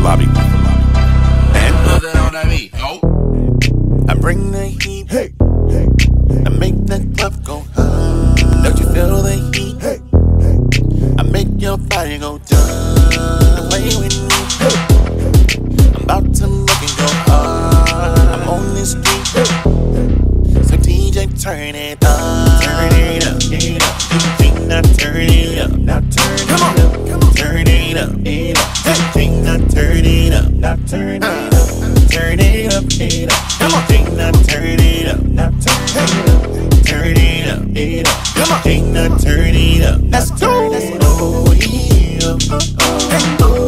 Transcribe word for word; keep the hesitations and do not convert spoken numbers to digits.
lobby. And put it on that beat. Oh. I bring the heat. Hey. I make that club go high. Don't you feel the heat? Hey. I make your body go down. Play with me. Hey. I'm about to make it go hard. I'm on this beat. Hey. So D J, turn it up. Turn it up. Turn it up. D J, now turn it up. Now turn it up. Come on. Turn it up. It up. D J, now turn it up. Now turn it up. Turn it up. It up. Come on. D J, now turn it up. Now turn it up. Turn it up. It up. Come on. D J, now turn it up. Let's go. Oh yeah. Oh, oh.